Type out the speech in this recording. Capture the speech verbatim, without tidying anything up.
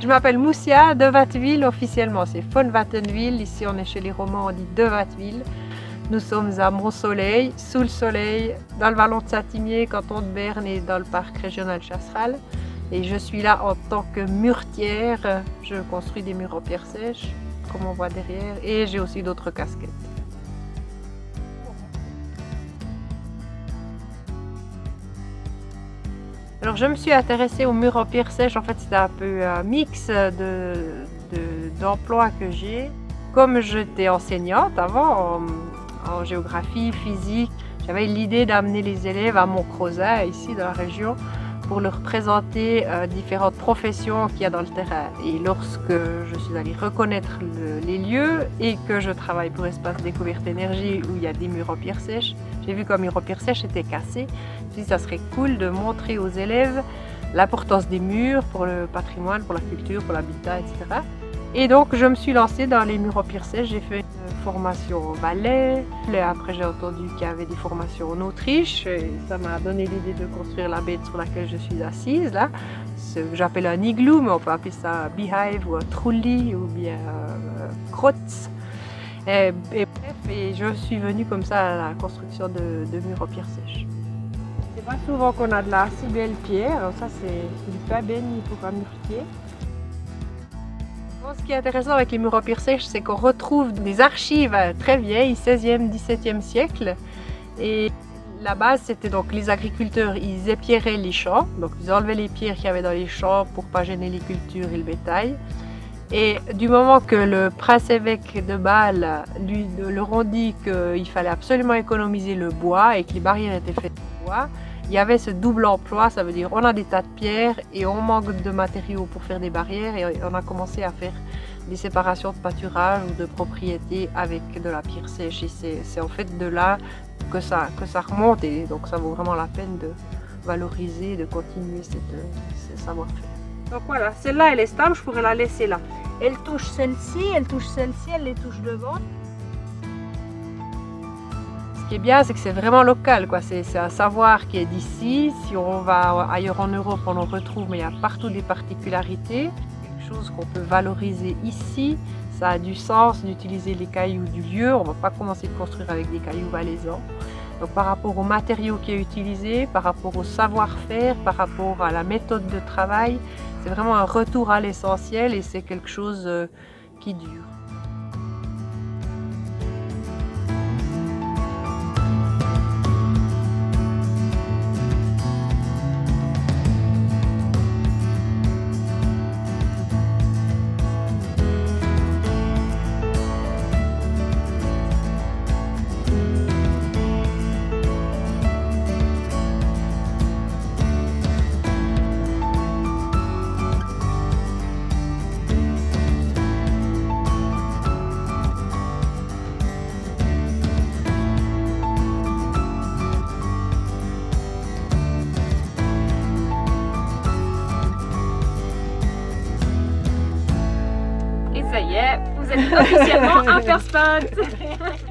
je m'appelle Moussia de Watteville officiellement, c'est von Wattenwil. Ici on est chez les Romands, on dit de Watteville. Nous sommes à Mont-Soleil, sous le soleil, dans le vallon de Saint-Imier, canton de Berne et dans le parc régional Chasseral. Et je suis là en tant que muretière. Je construis des murs en pierre sèche, comme on voit derrière, et j'ai aussi d'autres casquettes. Alors je me suis intéressée aux murs en pierre sèche. En fait, c'était un peu un mix de, de, d'emplois que j'ai. Comme j'étais enseignante avant, en, en géographie, physique, j'avais l'idée d'amener les élèves à Mont-Crozat, ici dans la région, pour leur présenter euh, différentes professions qu'il y a dans le terrain. Et lorsque je suis allée reconnaître le, les lieux et que je travaille pour Espace Découverte Énergie où il y a des murs en pierre sèche, j'ai vu qu'un mur en pierre sèche était cassé. Je me suis dit que ça serait cool de montrer aux élèves l'importance des murs pour le patrimoine, pour la culture, pour l'habitat, et cetera. Et donc je me suis lancée dans les murs en pierre sèche. J'ai fait une formation au Valais. Après j'ai entendu qu'il y avait des formations en Autriche. Et ça m'a donné l'idée de construire la bête sur laquelle je suis assise là. Ce que j'appelle un igloo, mais on peut appeler ça un beehive ou un trulli ou bien un krotz. Et, et bref, et je suis venue comme ça à la construction de, de murs en pierre sèche. C'est pas souvent qu'on a de la si belle pierre. Alors ça c'est du pain béni pour un muretier. Ce qui est intéressant avec les murs en pierre sèche, c'est qu'on retrouve des archives très vieilles, seizième, dix-septième siècle. Et la base, c'était donc les agriculteurs, ils épierraient les champs, donc ils enlevaient les pierres qu'il y avait dans les champs pour ne pas gêner les cultures et le bétail. Et du moment que le prince-évêque de Bâle lui leur ont dit qu'il fallait absolument économiser le bois et que les barrières étaient faites de bois, il y avait ce double emploi, ça veut dire on a des tas de pierres et on manque de matériaux pour faire des barrières et on a commencé à faire des séparations de pâturage ou de propriétés avec de la pierre sèche. Et c'est en fait de là que ça, que ça remonte et donc ça vaut vraiment la peine de valoriser, de continuer cette, ce savoir-faire. Donc voilà, celle-là elle est stable, je pourrais la laisser là. Elle touche celle-ci, elle touche celle-ci, elle les touche devant. Ce qui est bien, c'est que c'est vraiment local, quoi. C'est un savoir qui est d'ici. Si on va ailleurs en Europe, on en retrouve, mais il y a partout des particularités. Quelque chose qu'on peut valoriser ici. Ça a du sens d'utiliser les cailloux du lieu. On ne va pas commencer de construire avec des cailloux valaisans. Donc par rapport au matériau qui est utilisé, par rapport au savoir-faire, par rapport à la méthode de travail, c'est vraiment un retour à l'essentiel et c'est quelque chose qui dure. Ça y est, vous êtes officiellement un first spot.